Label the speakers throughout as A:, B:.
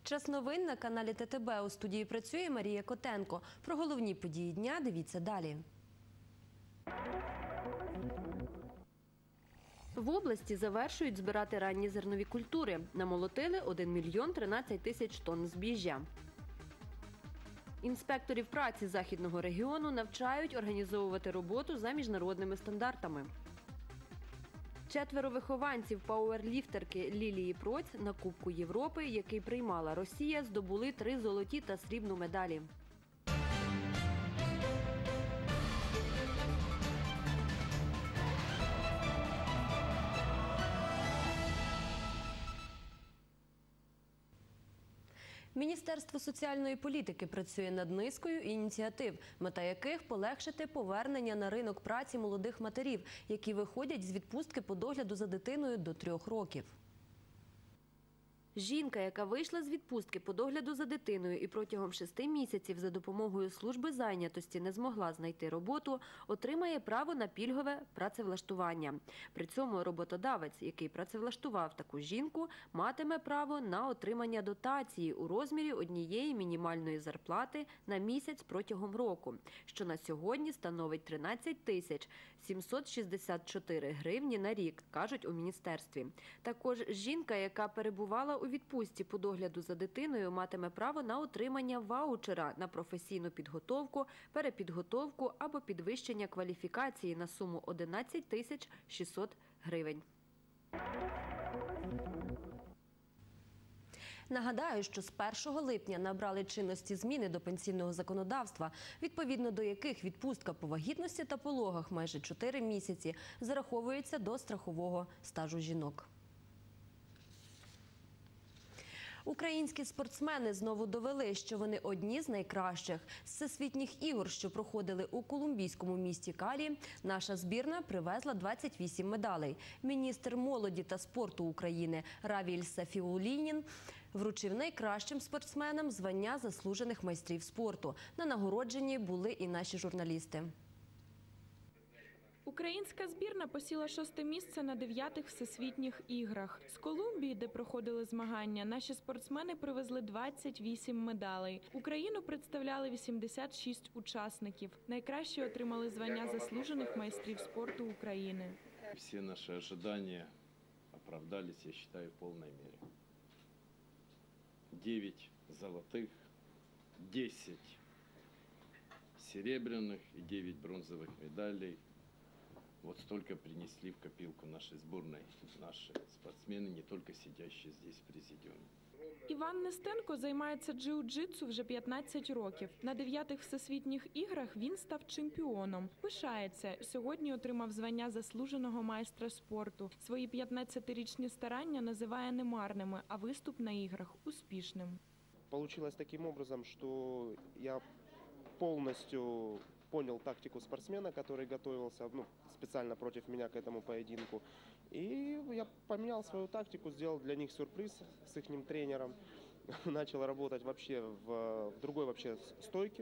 A: Час новин на каналі ТТБ. У студії працює Марія Котенко. Про головні події дня дивіться далі. В області завершують збирати ранні зернові культури. Намолотили 1 мільйон 13 тисяч тонн збіжжя. Інспекторів праці Західного регіону навчають організовувати роботу за міжнародними стандартами. 4 вихованців пауерліфтерки Лілії Проць на Кубку Європи, який приймала Росія, здобули 3 золоті та срібну медалі. Міністерство соціальної політики працює над низкою ініціатив, мета яких – полегшити повернення на ринок праці молодих матерів, які виходять з відпустки по догляду за дитиною до 3 років. Жінка, яка вийшла з відпустки по догляду за дитиною і протягом 6 місяців за допомогою служби зайнятості не змогла знайти роботу, отримає право на пільгове працевлаштування. При цьому роботодавець, який працевлаштував таку жінку, матиме право на отримання дотації у розмірі однієї мінімальної зарплати на місяць протягом року, що на сьогодні становить 13 тисяч 764 гривні на рік, кажуть у міністерстві. Також жінка, яка перебувала у відпустці по догляду за дитиною, матиме право на отримання ваучера на професійну підготовку, перепідготовку або підвищення кваліфікації на суму 11 тисяч 600 гривень. Нагадаю, що з 1 липня набрали чинності зміни до пенсійного законодавства, відповідно до яких відпустка по вагітності та пологах майже 4 місяці зараховується до страхового стажу жінок. Українські спортсмени знову довели, що вони одні з найкращих. З всесвітніх ігор, що проходили у колумбійському місті Калі, наша збірна привезла 28 медалей. Міністр молоді та спорту України Равіль Сафіуллінін вручив найкращим спортсменам звання заслужених майстрів спорту. На нагородженні були і наші журналісти.
B: Українська збірна посіла 6-те місце на 9-х всесвітніх іграх. З Колумбії, де проходили змагання, наші спортсмени привезли 28 медалей. Україну представляли 86 учасників. Найкращі отримали звання заслужених майстрів спорту України.
C: Всі наші очікування оправдались, я вважаю, в повній мірі. 9 золотих, 10 серебряных и 9 бронзовых медалей. Вот столько принесли в копилку нашей сборной наши спортсмены, не только сидящие здесь в президиуме.
B: Іван Нестенко займається джиу-джитсу вже 15 років. На 9-х всесвітніх іграх він став чемпіоном. Пишається, сьогодні отримав звання заслуженого майстра спорту. Свої 15-річні старання називає немарними, а виступ на іграх – успішним.
D: Получилось таким образом, что я полностью понял тактику спортсмена, который готовился специально против меня к этому поединку. И я поменял свою тактику, сделал для них сюрприз с их тренером. Начал работать вообще в другой вообще стойке.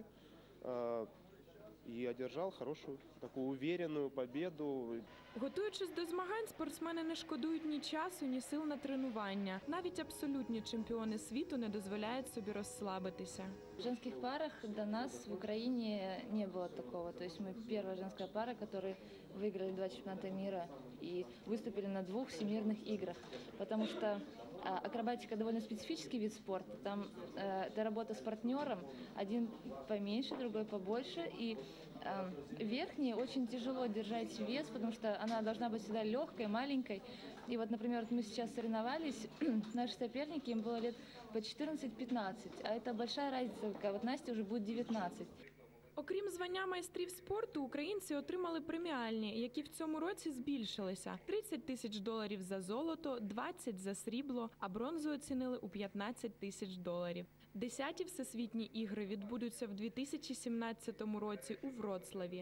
D: І одержав хорошу, таку уверенну победу.
B: Готуючись до змагань, спортсмени не шкодують ні часу, ні сил на тренування. Навіть абсолютні чемпіони світу не дозволяють собі розслабитися.
E: В женских парах до нас в Украине не было такого. То есть мы первая женская пара, которые выиграли 2 чемпионата мира и выступили на 2 всемирных играх. Потому что акробатика довольно специфический вид спорта. Там это работа с партнером, один поменьше, другой побольше. И верхней очень тяжело держать вес, потому что она должна быть всегда легкой, маленькой. И вот, например, мы сейчас соревновались, наши соперники, им было лет по 14-15, а это большая разница, вот Насте уже будет 19.
B: Окрім звання майстрів спорту, українці отримали преміальні, які в цьому році збільшилися. 30 тисяч доларів за золото, 20 за срібло, а бронзу оцінили у 15 тисяч доларів. 10-ті всесвітні ігри відбудуться в 2017 році у Вроцлаві.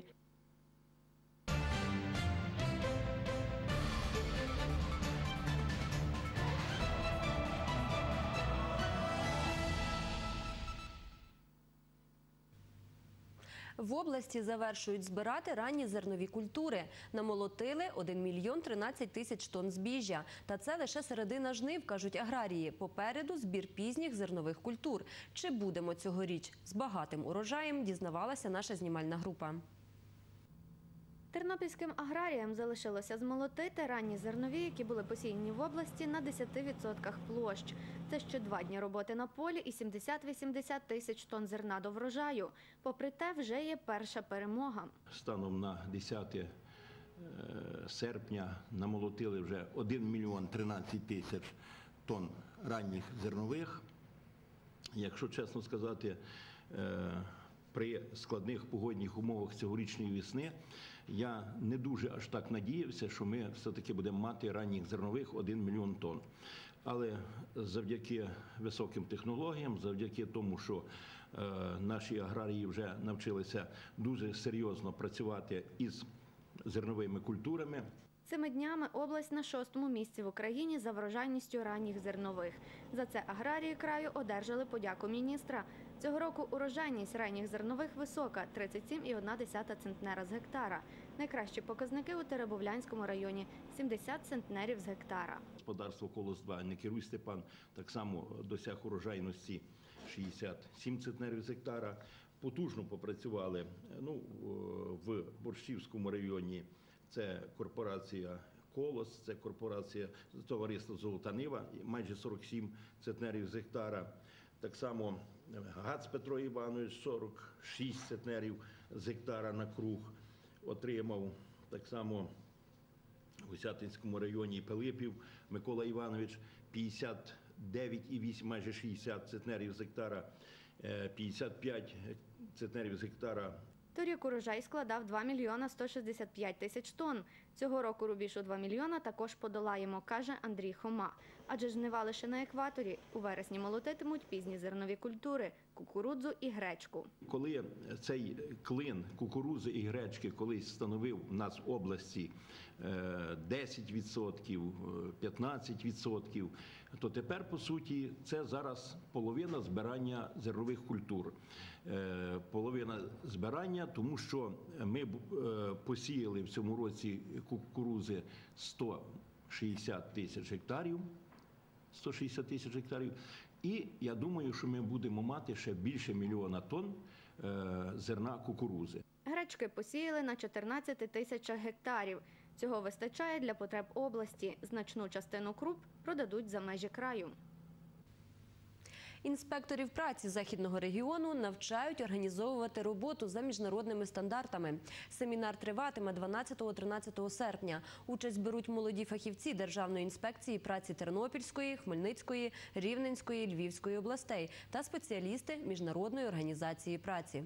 A: В області завершують збирати ранні зернові культури. Намолотили 1 мільйон 13 тисяч тонн збіжжя. Та це лише середина жнив, кажуть аграрії. Попереду збір пізніх зернових культур. Чи будемо цьогоріч з багатим урожаєм, дізнавалася наша знімальна група.
F: Тернопільським аграріям залишилося змолотити ранні зернові, які були посіяні в області на 10% площ. Це ще 2 дні роботи на полі і 70-80 тисяч тонн зерна до врожаю. Попри те, вже є перша перемога.
G: Станом на 10 серпня намолотили вже 1 мільйон 13 тисяч тонн ранніх зернових. Якщо чесно сказати, при складних погодних умовах цьогорічної весни я не дуже аж так надіявся, що ми все-таки будемо мати ранніх зернових 1 мільйон тонн. Але завдяки високим технологіям, завдяки тому, що наші аграрії вже навчилися дуже серйозно працювати із зерновими культурами.
F: Цими днями область на 6-му місці в Україні за врожайністю ранніх зернових. За це аграрії краю одержали подяку міністра. Цього року урожайність ранніх зернових висока – 37,1 центнера з гектара. Найкращі показники у Теребовлянському районі – 70 центнерів з гектара.
G: Господарство «Колос-2» не керуй Степан так само досяг урожайності 67 центнерів з гектара. Потужно попрацювали в Борщівському районі. Це корпорація «Колос», це корпорація товариства «Золота Нива», майже 47 центнерів з гектара. Так само Гац Петро Іванович, 46 центнерів з гектара на круг отримав. Так само в Гусятинському районі Пилипів Микола Іванович, 59,8, майже 60 центнерів з гектара, 55 центнерів з гектара.
F: Торік урожай складав 2 мільйона 165 тисяч тонн. Цього року рубіж у 2 мільйона також подолаємо, каже Андрій Хома. Адже жнива лише на екваторі. У вересні молотитимуть пізні зернові культури – кукурудзу і гречку.
G: Коли цей клин кукурудзи і гречки колись становив в нас в області 10%, 15%, то тепер, по суті, це зараз половина збирання зернових культур. Половина збирання, тому що ми посіяли в цьому році кукурудзи 160 тисяч гектарів. 160 тисяч гектарів. І я думаю, що ми будемо мати ще більше мільйона тонн зерна кукурудзи.
F: Гречки посіяли на 14 тисячах гектарів. Цього вистачає для потреб області. Значну частину круп продадуть за межі краю.
A: Інспекторів праці Західного регіону навчають організовувати роботу за міжнародними стандартами. Семінар триватиме 12-13 серпня. Участь беруть молоді фахівці Державної інспекції праці Тернопільської, Хмельницької, Рівненської, Львівської областей та спеціалісти Міжнародної організації праці.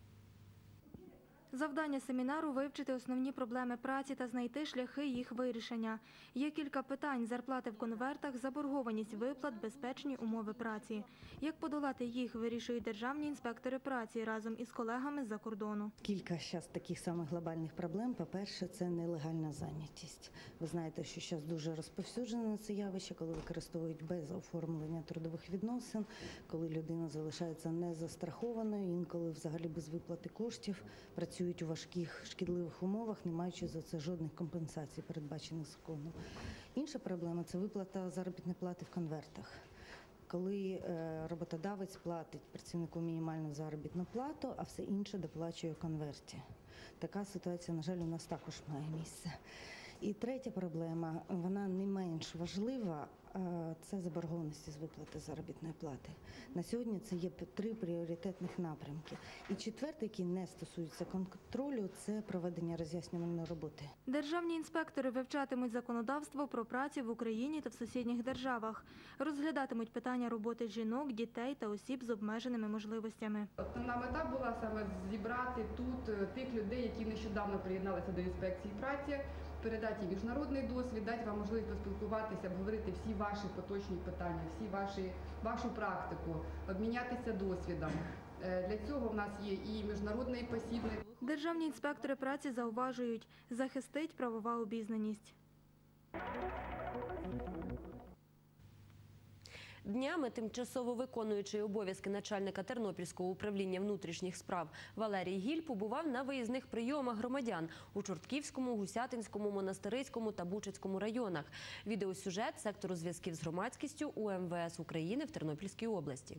H: Завдання семінару – вивчити основні проблеми праці та знайти шляхи їх вирішення. Є кілька питань – зарплати в конвертах, заборгованість виплат, безпечні умови праці. Як подолати їх, вирішують державні інспектори праці разом із колегами з-за кордону.
I: Кілька зараз таких самих глобальних проблем. По-перше, це нелегальна зайнятість. Ви знаєте, що зараз дуже розповсюджене це явище, коли використовують без оформлення трудових відносин, коли людина залишається незастрахованою, інколи взагалі без виплати коштів, працюють у важких, шкідливих умовах, не маючи за це жодних компенсацій, передбачених законом. Інша проблема – це виплата заробітної плати в конвертах. Коли роботодавець платить працівнику мінімальну заробітну плату, а все інше доплачує в конверті. Така ситуація, на жаль, у нас також має місце. І третя проблема, вона не менш важлива, це заборгованості з виплати заробітної плати. На сьогодні це є 3 пріоритетних напрямки. І четвертий, який не стосується контролю, це проведення роз'яснювальної роботи.
H: Державні інспектори вивчатимуть законодавство про працю в Україні та в сусідніх державах. Розглядатимуть питання роботи жінок, дітей та осіб з обмеженими можливостями.
J: Основна мета була саме зібрати тут тих людей, які нещодавно приєдналися до інспекції праці, передати їм міжнародний досвід, дати вам можливість поспілкуватися, обговорити всі ваші поточні питання, вашу практику, обмінятися досвідом. Для цього в нас є і міжнародний посібник.
H: Державні інспектори праці зауважують, захистить правова обізнаність.
A: Днями тимчасово виконуючий обов'язки начальника Тернопільського управління внутрішніх справ Валерій Гіль побував на виїзних прийомах громадян у Чортківському, Гусятинському, Монастириському та Бучацькому районах. Відеосюжет сектору зв'язків з громадськістю УМВС України в Тернопільській області.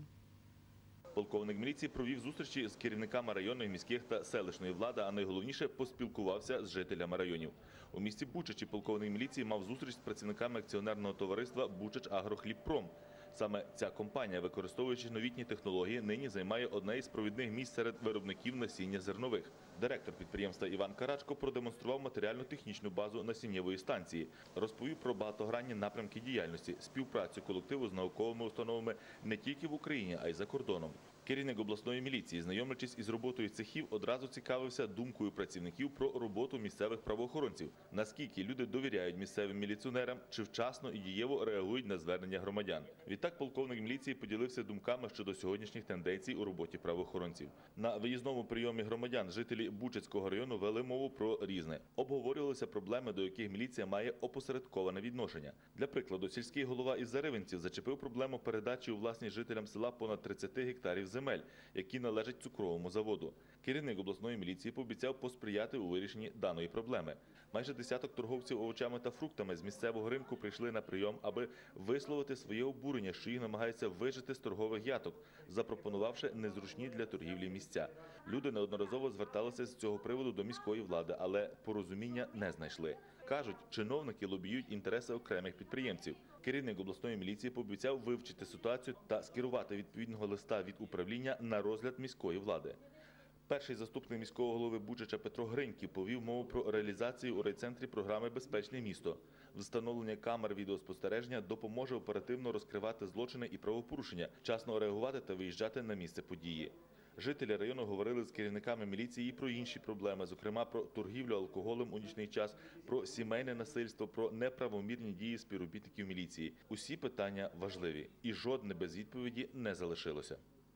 K: Полковник міліції провів зустрічі з керівниками районної, міських та селищної влади, а найголовніше – поспілкувався з жителями районів. У місті Бучачі полковник міліції мав зустріч з працівниками акціонерного товариства «Бучач-Агрохлібпром». Саме ця компанія, використовуючи новітні технології, нині займає одне із провідних місць серед виробників насіння зернових. Директор підприємства Іван Карачко продемонстрував матеріально-технічну базу насіннєвої станції, розповів про багатогранні напрямки діяльності, співпрацю колективу з науковими установами не тільки в Україні, а й за кордоном. Керівник обласної міліції, знайомлячись із роботою цехів, одразу цікавився думкою працівників про роботу місцевих правоохоронців. Наскільки люди довіряють місцевим міліціонерам, чи вчасно і дієво реагують на звернення громадян. Відтак полковник міліції поділився думками щодо сьогоднішніх тенденцій у роботі правоохоронців. На виїзному прийомі громадян жителі Бучацького району вели мову про різне. Обговорювалися проблеми, до яких міліція має опосередковане відношення. Для прикладу, сільський голова із Заривинців зачепив проблему передачі у власність жителям села понад 30 гектарів земель, які належать цукровому заводу. Керівник обласної міліції пообіцяв посприяти у вирішенні даної проблеми. Майже десяток торговців овочами та фруктами з місцевого ринку прийшли на прийом, аби висловити своє обурення, що їх намагаються вижити з торгових яток, запропонувавши незручні для торгівлі місця. Люди неодноразово зверталися з цього приводу до міської влади, але порозуміння не знайшли. Кажуть, чиновники лобіюють інтереси окремих підприємців. Керівник обласної міліції пообіцяв вивчити ситуацію та скерувати відповідного листа від управління на розгляд міської влади. Перший заступник міського голови Бучача Петро Гриньків повів мову про реалізацію у райцентрі програми «Безпечне місто». Встановлення камер відеоспостереження допоможе оперативно розкривати злочини і правопорушення, вчасно реагувати та виїжджати на місце події. Жителі району говорили з керівниками міліції і про інші проблеми, зокрема про торгівлю алкоголем у нічний час, про сімейне насильство, про неправомірні дії співробітників міліції. Усі питання важливі, і жодне без відповіді не залишилося.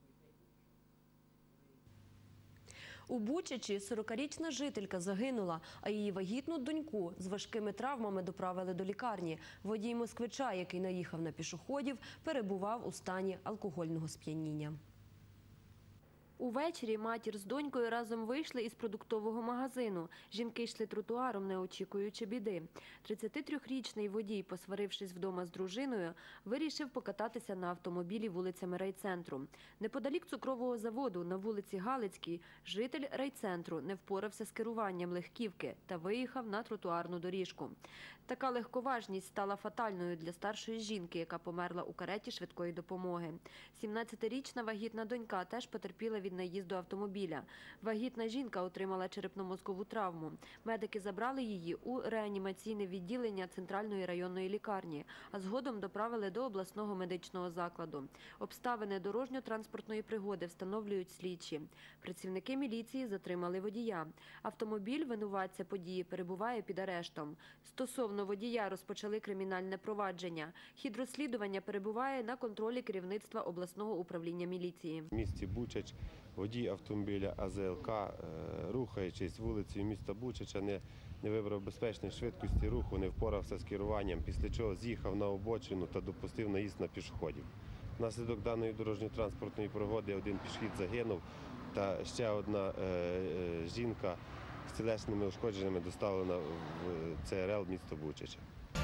A: У Бучачі 40-річна жителька загинула, а її вагітну доньку з важкими травмами доправили до лікарні. Водій москвича, який наїхав на пішоходів, перебував у стані алкогольного сп'яніння. Увечері матір з донькою разом вийшли із продуктового магазину. Жінки йшли тротуаром, не очікуючи біди. 33-річний водій, посварившись вдома з дружиною, вирішив покататися на автомобілі вулицями райцентру. Неподалік цукрового заводу на вулиці Галицькій житель райцентру не впорався з керуванням легківки та виїхав на тротуарну доріжку. Така легковажність стала фатальною для старшої жінки, яка померла у кареті швидкої допомоги. 17-річна вагітна донька теж потерпіла від наїзду автомобіля. Вагітна жінка отримала черепно-мозкову травму. Медики забрали її у реанімаційне відділення Центральної районної лікарні, а згодом доправили до обласного медичного закладу. Обставини дорожньо-транспортної пригоди встановлюють слідчі. Працівники міліції затримали водія. Автомобіль винуватця події перебуває під арештом. Стосовно водія розпочали кримінальне провадження. Хід розслідування перебуває на контролі керівництва обласного управління міліції.
L: В місті Бучач водій автомобіля АЗЛК, рухаючись вулицею міста Бучача, не вибрав безпечної швидкості руху, не впорався з керуванням, після чого з'їхав на обочину та допустив наїзд на пішоходів. Внаслідок даної дорожньо-транспортної пригоди один пішохід загинув та ще одна жінка з тілесними ушкодженнями доставлена в ЦРЛ міста Бучача.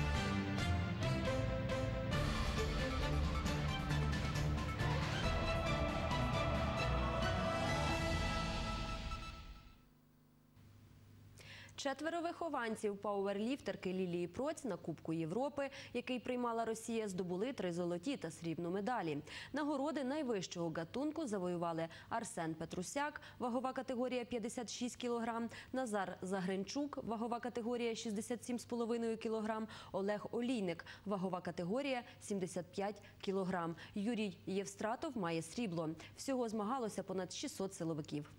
A: Четверо вихованців пауерліфтерки Лілії Проць на Кубку Європи, який приймала Росія, здобули 3 золоті та срібну медалі. Нагороди найвищого гатунку завоювали Арсен Петрусяк, вагова категорія 56 кг, Назар Загринчук, вагова категорія 67,5 кг, Олег Олійник, вагова категорія 75 кг. Юрій Євстратов має срібло. Всього змагалося понад 600 силовиків.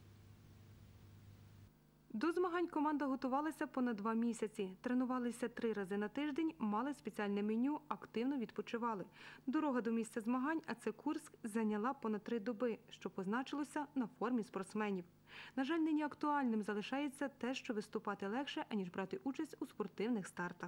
H: До змагань команда готувалася понад 2 місяці. Тренувалися 3 рази на тиждень, мали спеціальне меню, активно відпочивали. Дорога до місця змагань, а це Курськ, зайняла понад 3 доби, що позначилося на формі спортсменів. На жаль, нині актуальним залишається те, що виступати легше, аніж брати участь у спортивних стартах.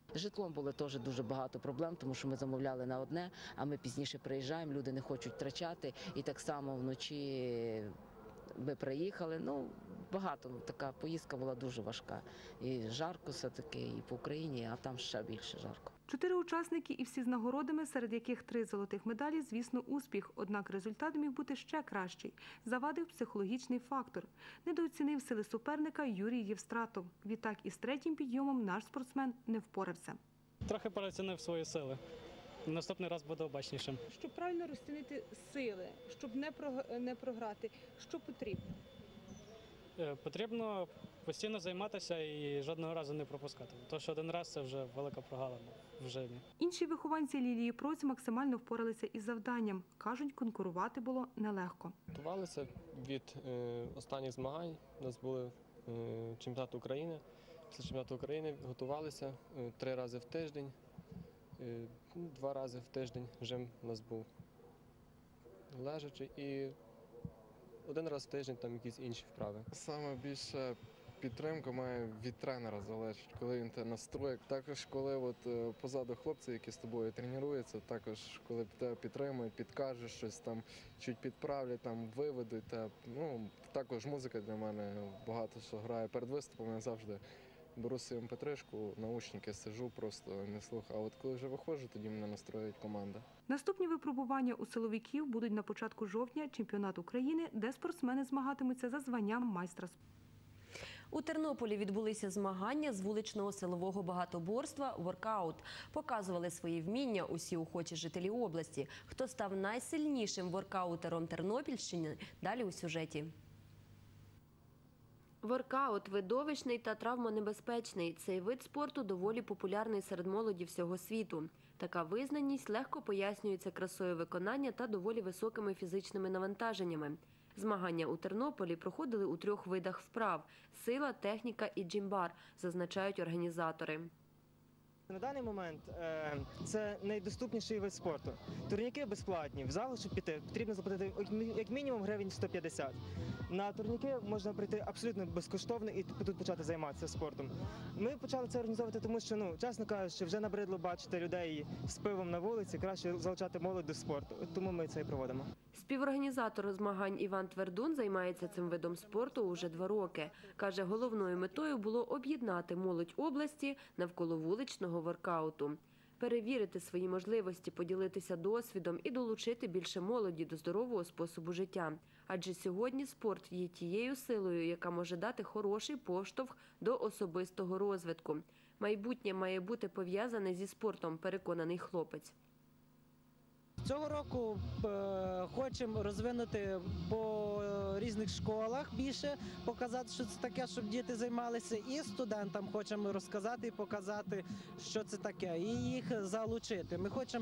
M: З житлом було теж дуже багато проблем, тому що ми замовляли на одне, а ми пізніше приїжджаємо, люди не хочуть втрачати. І так само вночі ми приїхали. Багато, така поїздка була дуже важка. І жарко все-таки, і по Україні, а там ще більше жарко.
H: 4 учасники і всі з нагородами, серед яких 3 золотих медалі, звісно, успіх. Однак результат міг бути ще кращий. Завадив психологічний фактор. Недооцінив сили суперника Юрій Євстратов. Відтак із третім підйомом наш спортсмен не впорався.
N: Трохи переоцінив свої сили. Наступний раз буде обачнішим.
O: Щоб правильно розцінити сили, щоб не програти, що потрібно?
N: Потрібно постійно займатися і жодного разу не пропускати. Тому що один раз – це вже велика прогалина в житті.
H: Інші вихованці Лілії Проць максимально впоралися із завданням. Кажуть, конкурувати було нелегко.
P: Готувалися від останніх змагань. У нас були чемпіонат України. Після чемпіонату України готувалися 3 рази в тиждень. 2 рази в тиждень жим у нас був лежачий і 1 раз в тиждень там якісь інші вправи.
Q: Саме більше підтримка має від тренера залежить, коли він тебе настроїть. Також коли позаду хлопці, які з тобою тренуються, також коли тебе підтримують, підкажуть щось там, чуть підправлять, там виведуть. Також музика для мене багато що грає. Перед виступом я завжди беру свою MP3, наушники, сиджу, просто не слухаю. А от коли вже виходжу, тоді мене настроює команда.
H: Наступні випробування у силовиків будуть на початку жовтня чемпіонат України, де спортсмени змагатимуться за званням майстра.
A: У Тернополі відбулися змагання з вуличного силового багатоборства «Воркаут». Показували свої вміння усі охочі жителі області. Хто став найсильнішим воркаутером Тернопільщини – далі у сюжеті. Воркаут – видовищний та травмонебезпечний. Цей вид спорту доволі популярний серед молоді всього світу. Така визнаність легко пояснюється красою виконання та доволі високими фізичними навантаженнями. Змагання у Тернополі проходили у 3 видах вправ – сила, техніка і джимбар, зазначають організатори.
R: На даний момент це найдоступніший вид спорту. Турніки безплатні. В залу, щоб піти, потрібно заплатити як мінімум гривень 150. На турніки можна прийти абсолютно безкоштовно і тут почати займатися спортом. Ми почали це організовувати, тому що, чесно кажучи, вже набридло бачити людей з пивом на вулиці, краще залучати молодь до спорту. Тому ми це і проводимо.
A: Співорганізатор змагань Іван Твердун займається цим видом спорту уже 2 роки. Каже, головною метою було об'єднати молодь області навколо вуличного воркауту. Перевірити свої можливості, поділитися досвідом і долучити більше молоді до здорового способу життя. Адже сьогодні спорт є тією силою, яка може дати хороший поштовх до особистого розвитку. Майбутнє має бути пов'язане зі спортом, переконаний хлопець.
S: Цього року хочемо розвинути по різних школах більше, показати, що це таке, щоб діти займалися, і студентам хочемо розказати і показати, що це таке, і їх залучити. Ми хочемо,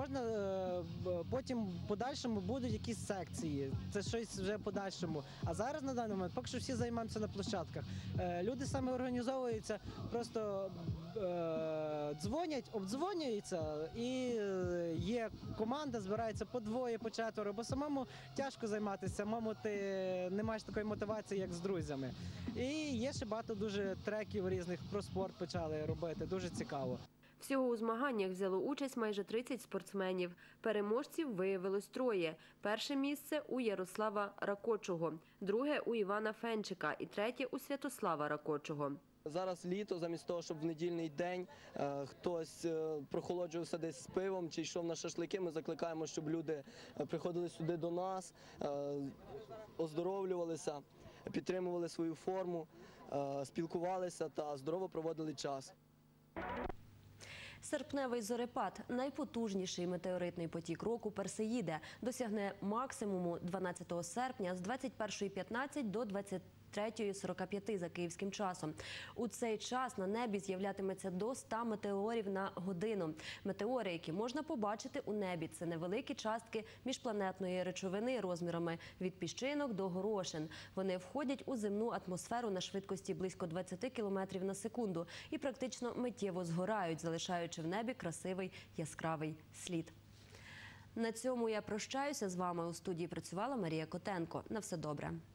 S: потім в подальшому будуть якісь секції, це щось вже в подальшому. А зараз на даний момент поки що всі займаємося на площадках. Люди саме організовуються, просто дзвонять, обдзвонюються, і є команда, збирається по 2, по 4, бо самому тяжко займатися, самому ти не маєш такої мотивації, як з друзями. І є ще багато дуже треків різних, про спорт почали робити, дуже цікаво.
A: Всього у змаганнях взяло участь майже 30 спортсменів. Переможців виявилось 3. Перше місце у Ярослава Ракочого, друге у Івана Фенчика і третє у Святослава Ракочого.
T: Зараз літо, замість того, щоб в недільний день хтось прохолоджувався десь з пивом чи йшов на шашлики, ми закликаємо, щоб люди приходили сюди до нас, оздоровлювалися, підтримували свою форму, спілкувалися та здорово проводили час.
A: Серпневий зорепад – найпотужніший метеоритний потік року Персеїде. Досягне максимуму 12 серпня з 21:15 до 23:45 за київським часом. У цей час на небі з'являтиметься до 100 метеорів на годину. Метеори, які можна побачити у небі, це невеликі частки міжпланетної речовини розмірами від піщинок до горошин. Вони входять у земну атмосферу на швидкості близько 20 км на секунду і практично миттєво згорають, залишаючи в небі красивий яскравий слід. На цьому я прощаюся з вами. У студії працювала Марія Котенко. На все добре.